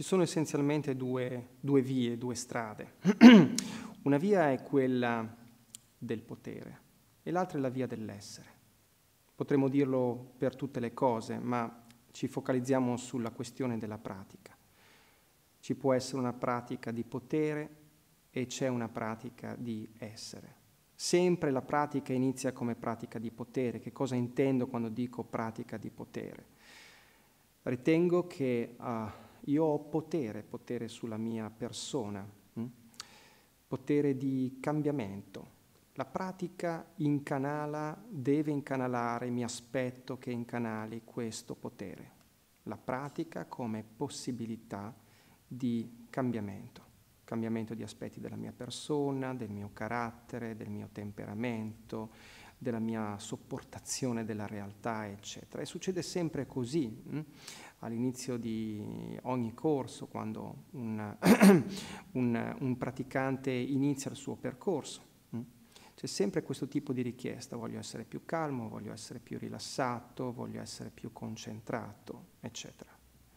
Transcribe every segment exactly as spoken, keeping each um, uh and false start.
Ci sono essenzialmente due, due vie, due strade. Una via è quella del potere e l'altra è la via dell'essere. Potremmo dirlo per tutte le cose, ma ci focalizziamo sulla questione della pratica. Ci può essere una pratica di potere e c'è una pratica di essere. Sempre la pratica inizia come pratica di potere. Che cosa intendo quando dico pratica di potere? Ritengo che uh, io ho potere, potere sulla mia persona, hm? potere di cambiamento. La pratica incanala, deve incanalare, mi aspetto che incanali questo potere. La pratica come possibilità di cambiamento. Cambiamento di aspetti della mia persona, del mio carattere, del mio temperamento, della mia sopportazione della realtà, eccetera. E succede sempre così. Hm? All'inizio di ogni corso, quando un, un, un praticante inizia il suo percorso, hm? c'è sempre questo tipo di richiesta: voglio essere più calmo, voglio essere più rilassato, voglio essere più concentrato, eccetera.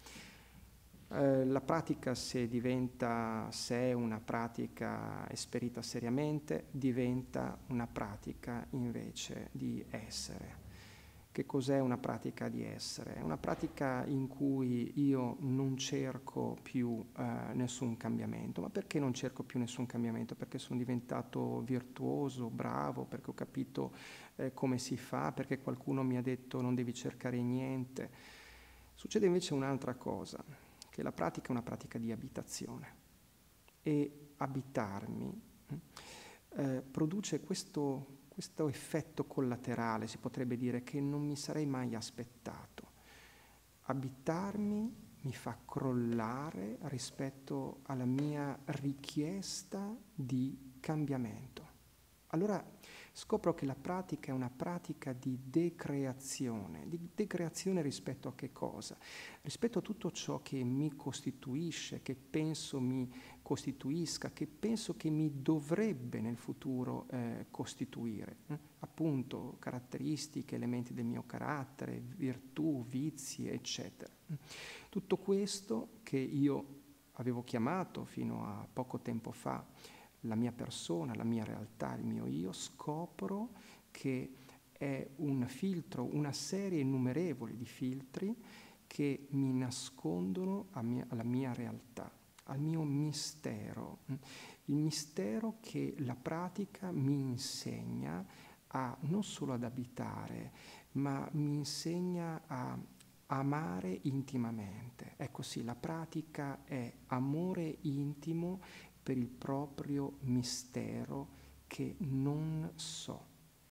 Eh, la pratica, se diventa, se è una pratica esperita seriamente, diventa una pratica invece di essere. Che cos'è una pratica di essere? È una pratica in cui io non cerco più eh, nessun cambiamento. Ma perché non cerco più nessun cambiamento? Perché sono diventato virtuoso, bravo, perché ho capito eh, come si fa, perché qualcuno mi ha detto non devi cercare niente. Succede invece un'altra cosa, che la pratica è una pratica di abitazione. E abitarmi eh, produce questo... questo effetto collaterale, si potrebbe dire, che non mi sarei mai aspettato. Abitarmi mi fa crollare rispetto alla mia richiesta di cambiamento. Allora scopro che la pratica è una pratica di decreazione. Di decreazione rispetto a che cosa? Rispetto a tutto ciò che mi costituisce, che penso mi costituisca, che penso che mi dovrebbe nel futuro eh, costituire. Eh? Appunto, caratteristiche, elementi del mio carattere, virtù, vizi, eccetera. Tutto questo che io avevo chiamato fino a poco tempo fa la mia persona, la mia realtà, il mio io, scopro che è un filtro, una serie innumerevole di filtri che mi nascondono a mia, alla mia realtà, al mio mistero. Il mistero che la pratica mi insegna a non solo ad abitare, ma mi insegna a amare intimamente. Ecco sì, la pratica è amore intimo per il proprio mistero che non so.